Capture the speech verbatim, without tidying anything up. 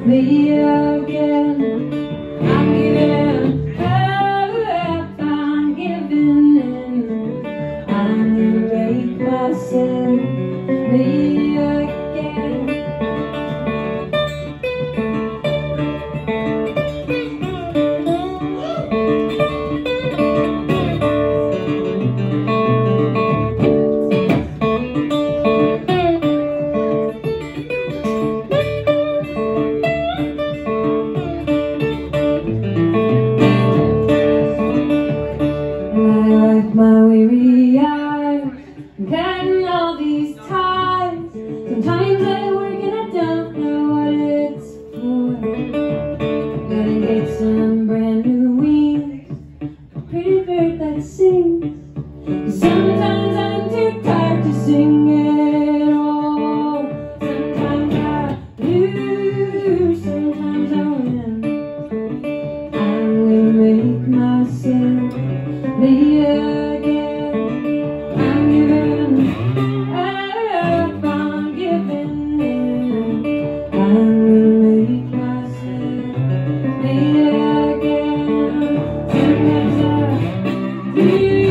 me again. I'm giving up, I'm giving in. I'm gonna make myself me again. My weary eyes, I'm cutting all these ties. Sometimes I work and I don't know what it's for. Gotta get some brand new wings, a pretty bird that sings. Sometimes I'm too tired to sing at all. Sometimes I lose, sometimes I win. I'm gonna make myself me again. I'm giving up, I'm giving in. I'm gonna make myself me again. Sometimes I feel